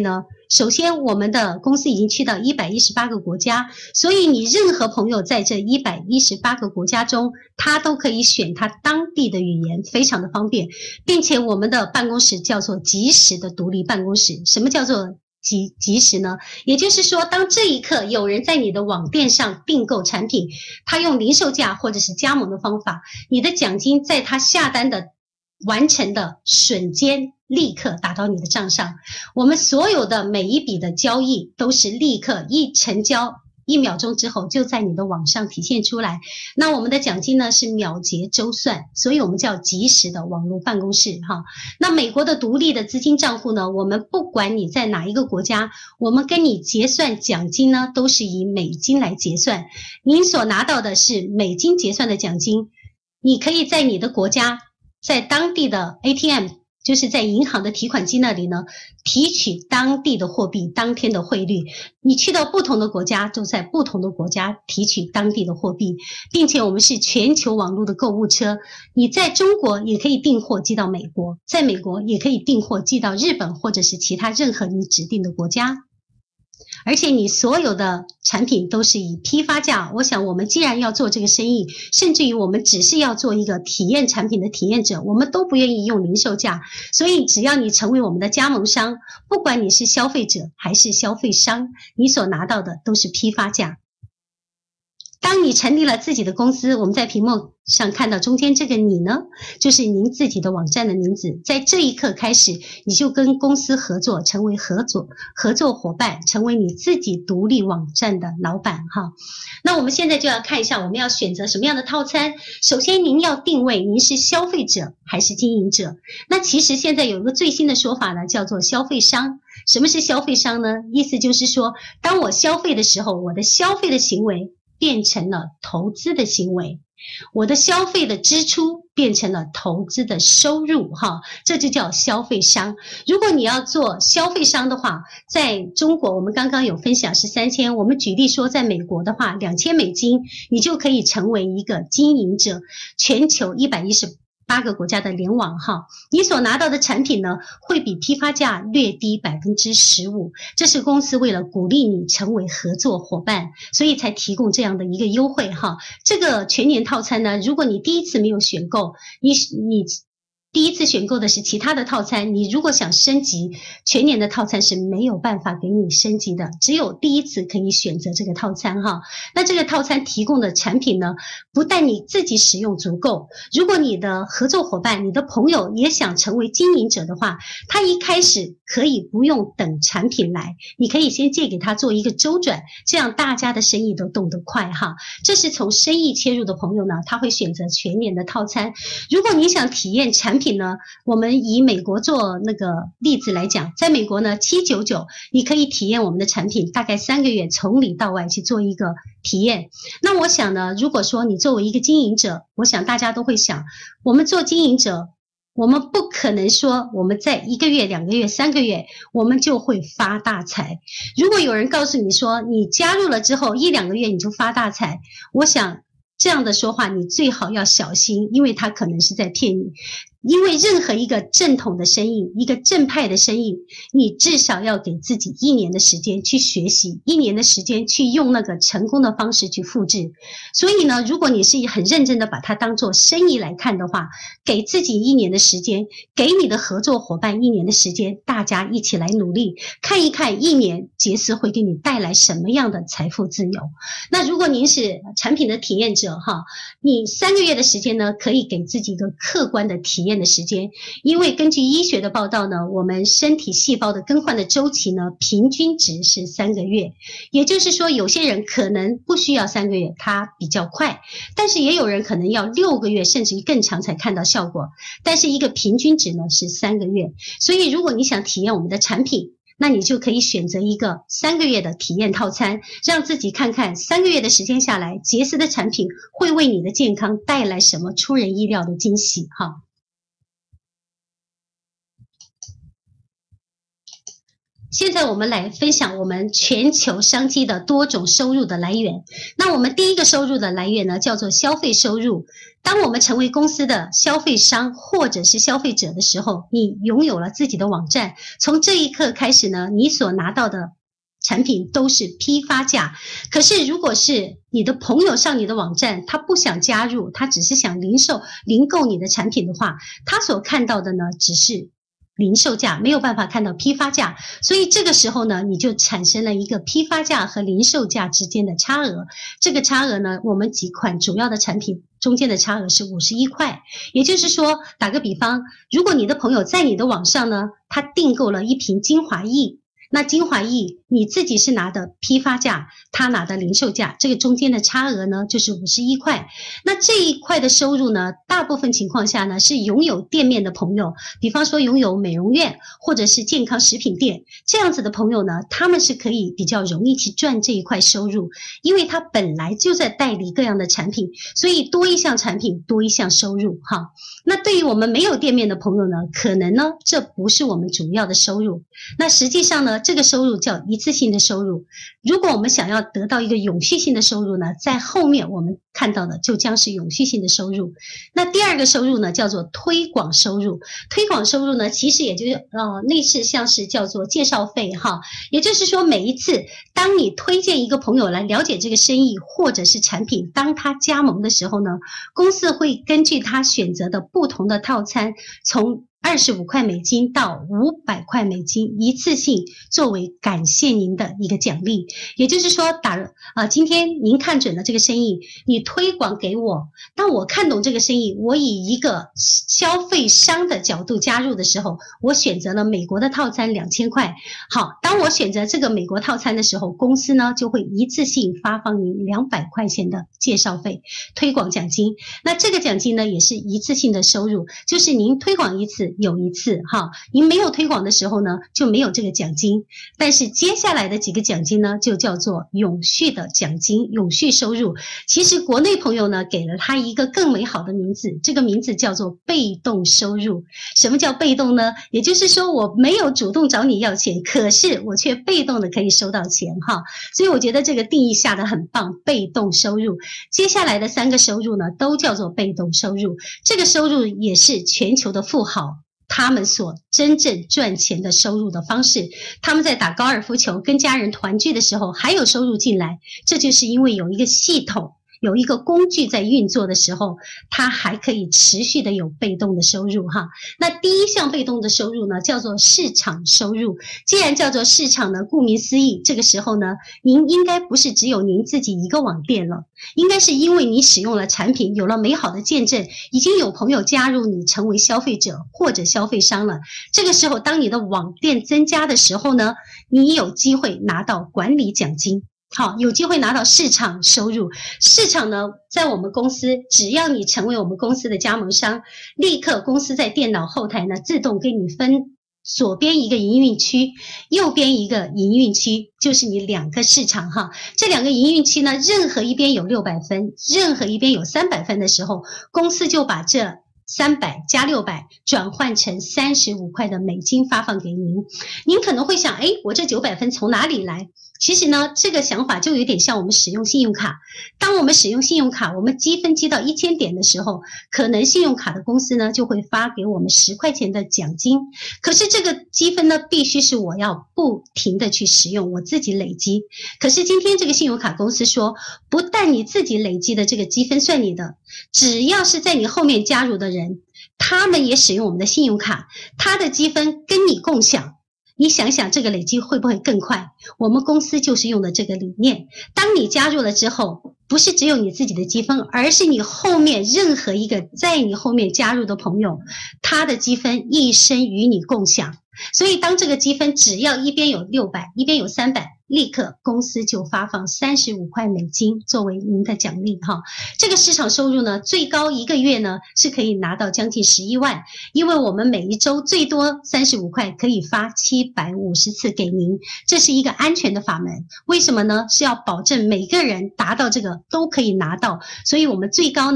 首先，我们的公司已经去到一百一十八个国家，所以你任何朋友在这一百一十八个国家中，他都可以选他当地的语言，非常的方便，并且我们的办公室叫做即时的独立办公室。什么叫做即即时呢？也就是说，当这一刻有人在你的网店上订购产品，他用零售价或者是加盟的方法，你的奖金在他下单的完成的瞬间立刻打到你的账上。我们所有的每一笔的交易都是立刻一成交一秒钟之后就在你的网上体现出来。那我们的奖金呢是秒结周算，所以我们叫即时的网络办公室哈。那美国的独立的资金账户呢，我们不管你在哪一个国家，我们跟你结算奖金呢都是以美金来结算，您所拿到的是美金结算的奖金，你可以在你的国家在当地的 A T M， 就是在银行的提款机那里呢，提取当地的货币，当天的汇率。你去到不同的国家，就在不同的国家提取当地的货币，并且我们是全球网络的购物车。你在中国也可以订货寄到美国，在美国也可以订货寄到日本或者是其他任何你指定的国家。而且你所有的产品都是以批发价，我想我们既然要做这个生意，甚至于我们只是要做一个体验产品的体验者，我们都不愿意用零售价。所以只要你成为我们的加盟商，不管你是消费者还是消费商，你所拿到的都是批发价。当你成立了自己的公司，我们在屏幕上看到中间这个你呢，就是您自己的网站的名字。在这一刻开始，你就跟公司合作，成为合作合作伙伴，成为你自己独立网站的老板哈。那我们现在就要看一下，我们要选择什么样的套餐。首先，您要定位您是消费者还是经营者。那其实现在有一个最新的说法呢，叫做消费商。什么是消费商呢？意思就是说，当我消费的时候，我的消费的行为变成了投资的行为，我的消费的支出变成了投资的收入哈，这就叫消费商。如果你要做消费商的话，在中国我们刚刚有分享是三千，我们举例说在美国的话两千美金，你就可以成为一个经营者，全球一百一十八个国家的联网哈，你所拿到的产品呢，会比批发价略低百分之十五，这是公司为了鼓励你成为合作伙伴，所以才提供这样的一个优惠哈。这个全年套餐呢，如果你第一次没有选购，你你第一次选购的是其他的套餐，你如果想升级，全年的套餐是没有办法给你升级的，只有第一次可以选择这个套餐哈。那这个套餐提供的产品呢，不但你自己使用足够，如果你的合作伙伴、你的朋友也想成为经营者的话，他一开始可以不用等产品来，你可以先借给他做一个周转，这样大家的生意都动得快哈。这是从生意切入的朋友呢，他会选择全年的套餐。如果你想体验产品呢，我们以美国做那个例子来讲，在美国呢七百九十九你可以体验我们的产品，大概三个月从里到外去做一个体验。那我想呢，如果说你作为一个经营者，我想大家都会想，我们做经营者，我们不可能说我们在一个月、两个月、三个月，我们就会发大财。如果有人告诉你说，你加入了之后一两个月你就发大财，我想这样的说话你最好要小心，因为他可能是在骗你。因为任何一个正统的生意，一个正派的生意，你至少要给自己一年的时间去学习，一年的时间去用那个成功的方式去复制。所以呢，如果你是很认真的把它当做生意来看的话，给自己一年的时间，给你的合作伙伴一年的时间，大家一起来努力，看一看一年杰斯会给你带来什么样的财富自由。那如果您是产品的体验者哈，你三个月的时间呢，可以给自己一个客观的体验的时间，因为根据医学的报道呢，我们身体细胞的更换的周期呢，平均值是三个月。也就是说，有些人可能不需要三个月，他比较快，但是也有人可能要六个月甚至于更长才看到效果。但是一个平均值呢是三个月，所以如果你想体验我们的产品，那你就可以选择一个三个月的体验套餐，让自己看看三个月的时间下来，杰斯的产品会为你的健康带来什么出人意料的惊喜哈。 现在我们来分享我们全球商机的多种收入的来源。那我们第一个收入的来源呢，叫做消费收入。当我们成为公司的消费商或者是消费者的时候，你拥有了自己的网站，从这一刻开始呢，你所拿到的产品都是批发价。可是如果是你的朋友上你的网站，他不想加入，他只是想零售零购你的产品的话，他所看到的呢，只是零售价，没有办法看到批发价。所以这个时候呢，你就产生了一个批发价和零售价之间的差额。这个差额呢，我们几款主要的产品中间的差额是五十一块。也就是说，打个比方，如果你的朋友在你的网上呢，他订购了一瓶精华液，那精华液你自己是拿的批发价，他拿的零售价，这个中间的差额呢就是五十一块。那这一块的收入呢，大部分情况下呢是拥有店面的朋友，比方说拥有美容院或者是健康食品店这样子的朋友呢，他们是可以比较容易去赚这一块收入，因为他本来就在代理各样的产品，所以多一项产品多一项收入哈。那对于我们没有店面的朋友呢，可能呢这不是我们主要的收入。那实际上呢，这个收入叫一次性的收入。如果我们想要得到一个永续性的收入呢，在后面我们看到的就将是永续性的收入。那第二个收入呢，叫做推广收入。推广收入呢，其实也就是呃类似像是叫做介绍费哈。也就是说，每一次当你推荐一个朋友来了解这个生意或者是产品，当他加盟的时候呢，公司会根据他选择的不同的套餐，从二十五块美金到五百块美金一次性作为感谢您的一个奖励。也就是说打啊、呃，今天您看准了这个生意，你推广给我，当我看懂这个生意，我以一个消费商的角度加入的时候，我选择了美国的套餐两千块。好，当我选择这个美国套餐的时候，公司呢就会一次性发放您两百块钱的介绍费推广奖金。那这个奖金呢也是一次性的收入，就是您推广一次有一次哈，您没有推广的时候呢，就没有这个奖金。但是接下来的几个奖金呢，就叫做永续的奖金，永续收入。其实国内朋友呢，给了他一个更美好的名字，这个名字叫做被动收入。什么叫被动呢？也就是说，我没有主动找你要钱，可是我却被动的可以收到钱哈。所以我觉得这个定义下得很棒，被动收入。接下来的三个收入呢，都叫做被动收入。这个收入也是全球的富豪他们所真正赚钱的收入的方式。他们在打高尔夫球跟家人团聚的时候还有收入进来，这就是因为有一个系统，有一个工具在运作的时候，它还可以持续的有被动的收入哈。那第一项被动的收入呢，叫做市场收入。既然叫做市场呢，顾名思义，这个时候呢，您应该不是只有您自己一个网店了，应该是因为你使用了产品，有了美好的见证，已经有朋友加入你成为消费者或者消费商了。这个时候，当你的网店增加的时候呢，你有机会拿到管理奖金。好，有机会拿到市场收入。市场呢，在我们公司，只要你成为我们公司的加盟商，立刻公司在电脑后台呢，自动给你分左边一个营运区，右边一个营运区，就是你两个市场哈。这两个营运区呢，任何一边有六百分，任何一边有三百分的时候，公司就把这三百加六百转换成三十五块的美金发放给您。您可能会想，诶，我这九百分从哪里来？其实呢，这个想法就有点像我们使用信用卡。当我们使用信用卡，我们积分积到一千点的时候，可能信用卡的公司呢就会发给我们十块钱的奖金。可是这个积分呢，必须是我要不停的去使用，我自己累积。可是今天这个信用卡公司说，不但你自己累积的这个积分算你的，只要是在你后面加入的人，他们也使用我们的信用卡，他的积分跟你共享。你想想这个累积会不会更快？我们公司就是用的这个理念。当你加入了之后，不是只有你自己的积分，而是你后面任何一个在你后面加入的朋友，他的积分一生与你共享。所以当这个积分只要一边有六百，一边有三百，立刻公司就发放三十五块美金作为您的奖励哈。这个市场收入呢，最高一个月呢是可以拿到将近十一万，因为我们每一周最多三十五块可以发七百五十次给您，这是一个安全的法门。为什么呢？是要保证每个人达到这个都可以拿到，所以我们最高呢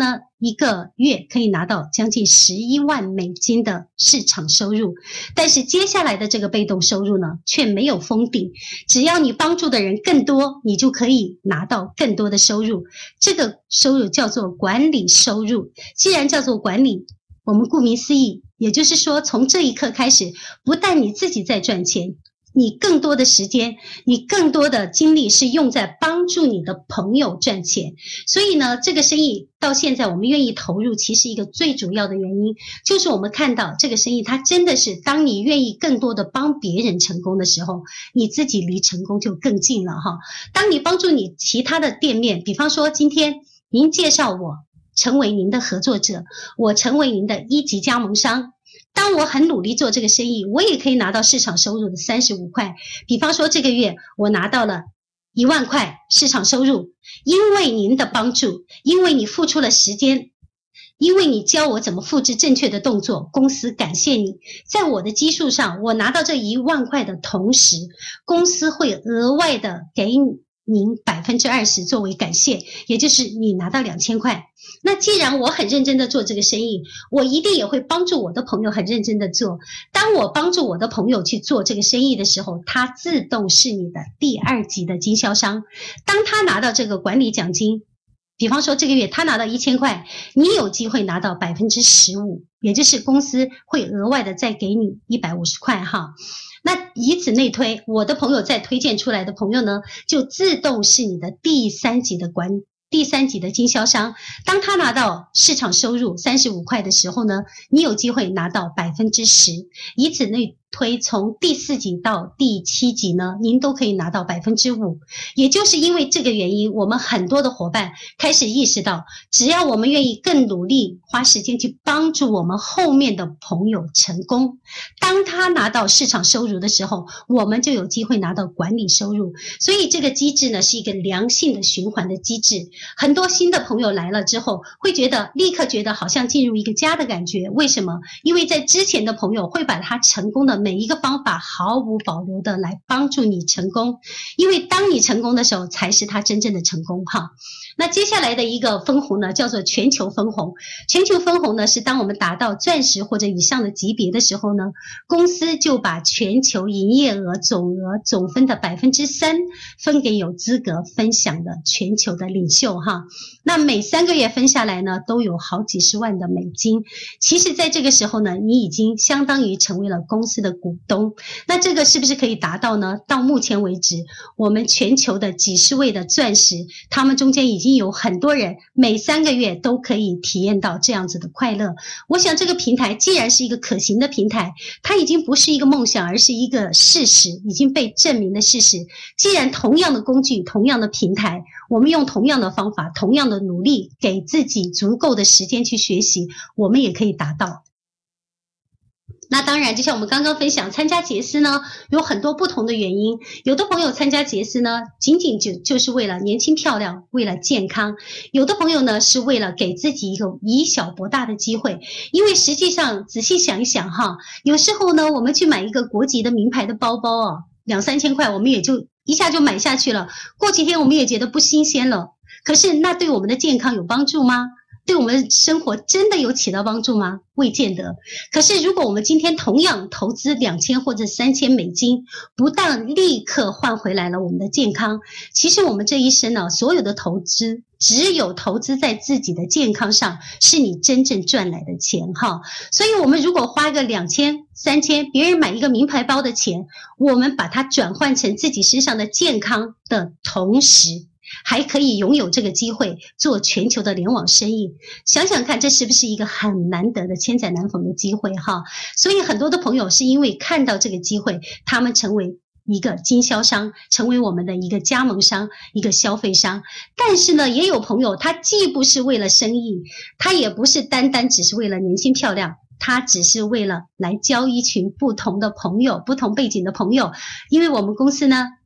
一个月可以拿到将近十一万美金的市场收入，但是接下来的这个被动收入呢，却没有封顶。只要你帮助的人更多，你就可以拿到更多的收入。这个收入叫做管理收入。既然叫做管理，我们顾名思义，也就是说，从这一刻开始，不但你自己在赚钱，你更多的时间，你更多的精力是用在帮助你的朋友赚钱。所以呢，这个生意到现在我们愿意投入，其实一个最主要的原因，就是我们看到这个生意它真的是，当你愿意更多的帮别人成功的时候，你自己离成功就更近了哈。当你帮助你其他的店面，比方说今天您介绍我成为您的合作者，我成为您的一级加盟商，当我很努力做这个生意，我也可以拿到市场收入的三十五块。比方说这个月我拿到了一万块市场收入，因为您的帮助，因为你付出了时间，因为你教我怎么复制正确的动作，公司感谢你。在我的基数上，我拿到这一万块的同时，公司会额外的给您百分之二十作为感谢，也就是你拿到两千块。那既然我很认真的做这个生意，我一定也会帮助我的朋友很认真的做。当我帮助我的朋友去做这个生意的时候，他自动是你的第二级的经销商。当他拿到这个管理奖金，比方说这个月他拿到一千块，你有机会拿到百分之十五，也就是公司会额外的再给你一百五十块哈。那以此类推，我的朋友再推荐出来的朋友呢，就自动是你的第三级的管理。第三级的经销商，当他拿到市场收入三十五块的时候呢，你有机会拿到百分之十，以此类推，从第四级到第七级呢，您都可以拿到百分之五。也就是因为这个原因，我们很多的伙伴开始意识到，只要我们愿意更努力，花时间去帮助我们后面的朋友成功，当他拿到市场收入的时候，我们就有机会拿到管理收入。所以这个机制呢，是一个良性的循环的机制。很多新的朋友来了之后，会觉得立刻觉得好像进入一个家的感觉。为什么？因为在之前的朋友会把他成功的每一个方法毫无保留的来帮助你成功，因为当你成功的时候，才是他真正的成功哈。那接下来的一个分红呢，叫做全球分红。全球分红呢，是当我们达到钻石或者以上的级别的时候呢，公司就把全球营业额总额总分的百分之三分给有资格分享的全球的领袖哈。那每三个月分下来呢，都有好几十万的美金。其实在这个时候呢，你已经相当于成为了公司的股东。那这个是不是可以达到呢？到目前为止，我们全球的几十位的钻石，他们中间已经有很多人每三个月都可以体验到这样子的快乐。我想这个平台既然是一个可行的平台，它已经不是一个梦想，而是一个事实，已经被证明的事实。既然同样的工具，同样的平台，我们用同样的方法，同样的努力，给自己足够的时间去学习，我们也可以达到。那当然，就像我们刚刚分享，参加杰斯呢有很多不同的原因。有的朋友参加杰斯呢，仅仅就就是为了年轻漂亮，为了健康；有的朋友呢是为了给自己一个以小博大的机会。因为实际上仔细想一想哈，有时候呢，我们去买一个国际的名牌的包包啊，两三千块，我们也就一下就买下去了。过几天我们也觉得不新鲜了。可是那对我们的健康有帮助吗？对我们生活真的有起到帮助吗？未见得。可是如果我们今天同样投资两千或者三千美金，不但立刻换回来了我们的健康，其实我们这一生呢，所有的投资，只有投资在自己的健康上，是你真正赚来的钱哈。所以我们如果花个两千、三千，别人买一个名牌包的钱，我们把它转换成自己身上的健康的同时，还可以拥有这个机会做全球的联网生意。想想看，这是不是一个很难得的千载难逢的机会哈？所以很多的朋友是因为看到这个机会，他们成为一个经销商，成为我们的一个加盟商，一个消费商。但是呢，也有朋友他既不是为了生意，他也不是单单只是为了年轻漂亮，他只是为了来交一群不同的朋友，不同背景的朋友。因为我们公司呢，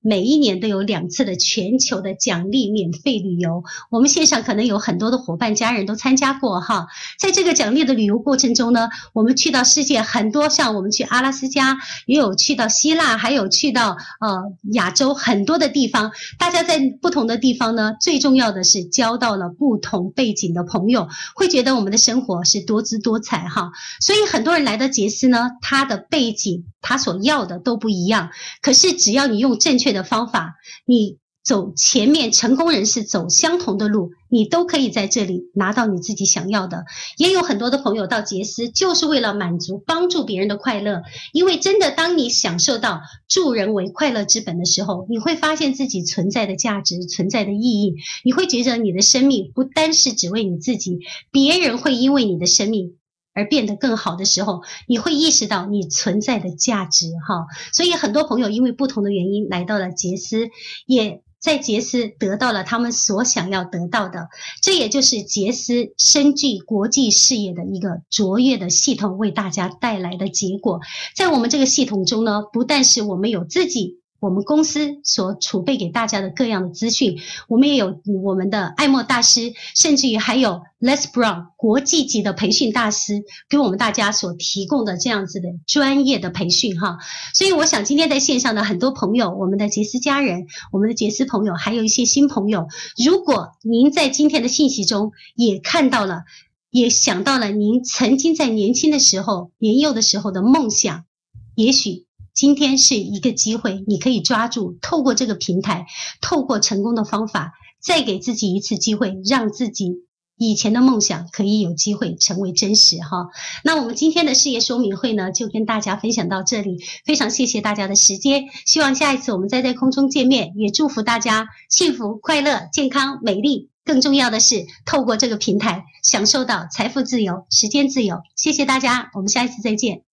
每一年都有两次的全球的奖励免费旅游。我们线上可能有很多的伙伴家人都参加过哈。在这个奖励的旅游过程中呢，我们去到世界很多，像我们去阿拉斯加，也有去到希腊，还有去到呃亚洲很多的地方。大家在不同的地方呢，最重要的是交到了不同背景的朋友，会觉得我们的生活是多姿多彩哈。所以很多人来到杰斯呢，他的背景他所要的都不一样，可是只要你用正确的方法，你走前面成功人士走相同的路，你都可以在这里拿到你自己想要的。也有很多的朋友到杰斯就是为了满足帮助别人的快乐，因为真的当你享受到助人为快乐之本的时候，你会发现自己存在的价值，存在的意义，你会觉得你的生命不单是只为你自己，别人会因为你的生命而变得更好的时候，你会意识到你存在的价值哈。所以很多朋友因为不同的原因来到了杰斯，也在杰斯得到了他们所想要得到的，这也就是杰斯深具国际视野的一个卓越的系统为大家带来的结果。在我们这个系统中呢，不但是我们有自己我们公司所储备给大家的各样的资讯，我们也有我们的爱默大师，甚至于还有 Les Brown 国际级的培训大师给我们大家所提供的这样子的专业的培训哈。所以我想今天在线上的很多朋友，我们的杰斯家人，我们的杰斯朋友，还有一些新朋友，如果您在今天的信息中也看到了，也想到了您曾经在年轻的时候年幼的时候的梦想，也许今天是一个机会，你可以抓住，透过这个平台，透过成功的方法，再给自己一次机会，让自己以前的梦想可以有机会成为真实哈。那我们今天的事业说明会呢，就跟大家分享到这里，非常谢谢大家的时间，希望下一次我们再在空中见面，也祝福大家幸福、快乐、健康、美丽，更重要的是透过这个平台享受到财富自由、时间自由。谢谢大家，我们下一次再见。